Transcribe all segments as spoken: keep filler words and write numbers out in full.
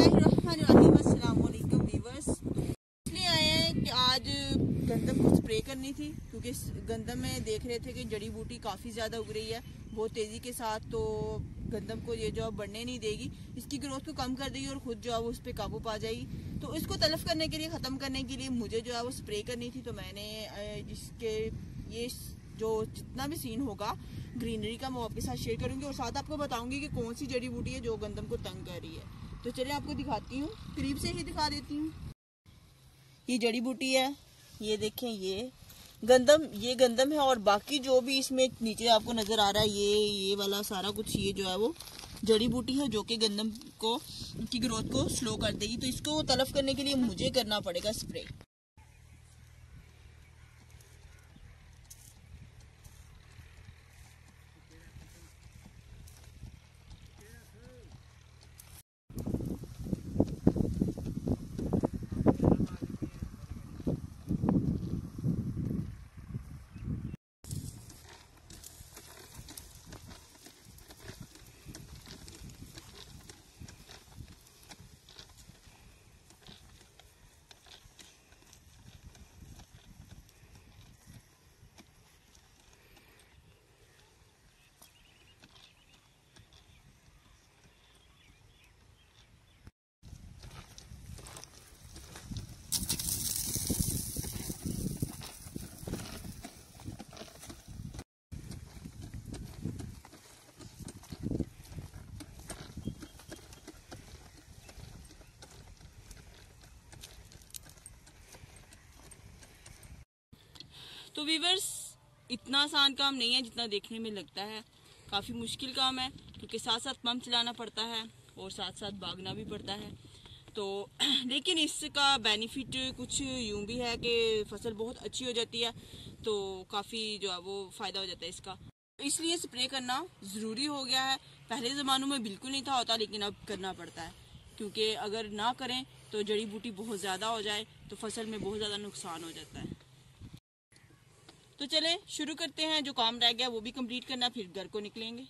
बिस्मिल्लाहिर्रहमानिर्रहीम। अस्सलाम वालेकुम व्यूअर्स। इसलिए आए हैं कि आज गंदम को स्प्रे करनी थी, क्योंकि गंदम में देख रहे थे कि जड़ी बूटी काफ़ी ज़्यादा उग रही है बहुत तेज़ी के साथ। तो गंदम को ये जो है बढ़ने नहीं देगी, इसकी ग्रोथ को कम कर देगी और ख़ुद जो है वो उस पर काबू पा जाएगी। तो इसको तलफ करने के लिए, ख़त्म करने के लिए मुझे जो है वो स्प्रे करनी थी। तो मैंने जिसके ये जो जितना भी सीन होगा ग्रीनरी का मैं आपके साथ शेयर करूंगी और साथ आपको बताऊंगी कि कौन सी जड़ी बूटी है जो गंदम को तंग कर रही है। तो चलिए आपको दिखाती हूँ, करीब से ही दिखा देती हूँ। ये जड़ी बूटी है, ये देखें, ये गंदम ये गंदम है। और बाकी जो भी इसमें नीचे आपको नजर आ रहा है, ये ये वाला सारा कुछ, ये जो है वो जड़ी बूटी है जो कि गंदम को की ग्रोथ को स्लो कर देगी। तो इसको तलफ करने के लिए मुझे करना पड़ेगा स्प्रे। तो व्यूअर्स, इतना आसान काम नहीं है जितना देखने में लगता है। काफ़ी मुश्किल काम है, क्योंकि साथ साथ पंप चलाना पड़ता है और साथ साथ भागना भी पड़ता है। तो लेकिन इसका बेनिफिट कुछ यूं भी है कि फसल बहुत अच्छी हो जाती है, तो काफ़ी जो है वो फ़ायदा हो जाता है इसका। इसलिए स्प्रे करना ज़रूरी हो गया है। पहले ज़मानों में बिल्कुल नहीं था होता, लेकिन अब करना पड़ता है, क्योंकि अगर ना करें तो जड़ी बूटी बहुत ज़्यादा हो जाए तो फसल में बहुत ज़्यादा नुकसान हो जाता है। तो चलें शुरू करते हैं, जो काम रह गया वो भी कंप्लीट करना, फिर घर को निकलेंगे।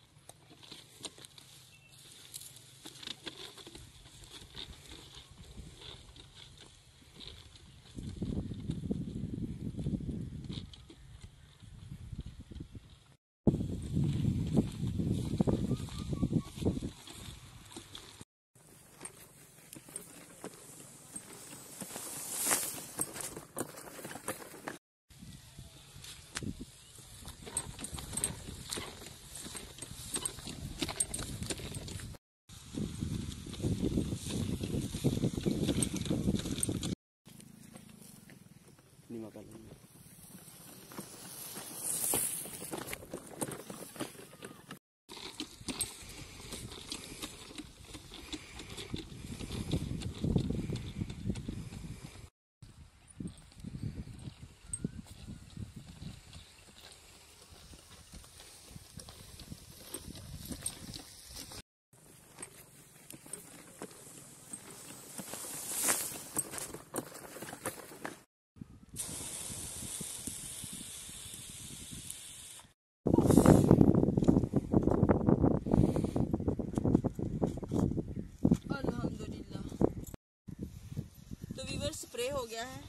स्प्रे हो गया है,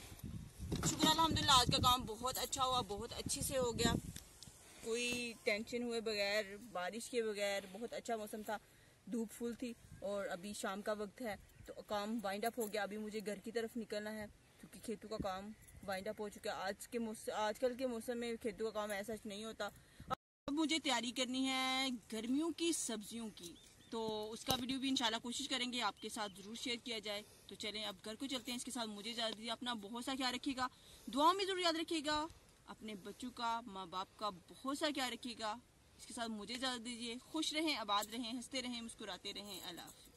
शुक्र अल्हम्दुलिल्लाह। आज का काम बहुत अच्छा हुआ, बहुत अच्छे से हो गया, कोई टेंशन हुए बगैर, बारिश के बगैर। बहुत अच्छा मौसम था, धूप फुल थी और अभी शाम का वक्त है, तो काम वाइंड अप हो गया। अभी मुझे घर की तरफ निकलना है, क्योंकि खेतों का काम वाइंड अप हो चुका है। आज के मौसम आजकल के मौसम में खेतों का काम ऐसा नहीं होता। अब मुझे तैयारी करनी है गर्मियों की सब्जियों की, तो उसका वीडियो भी इंशाल्लाह कोशिश करेंगे आपके साथ ज़रूर शेयर किया जाए। तो चलें अब घर को चलते हैं। इसके साथ मुझे इजाज़त दीजिए। अपना बहुत सा ख्याल रखिएगा, दुआओं में ज़रूर याद रखिएगा, अपने बच्चों का, माँ बाप का बहुत सा ख्याल रखिएगा। इसके साथ मुझे इजाज़त दीजिए। खुश रहें, आबाद रहें, हंसते रहें, मुस्कुराते रहें। अल्लाह हाफ़िज़।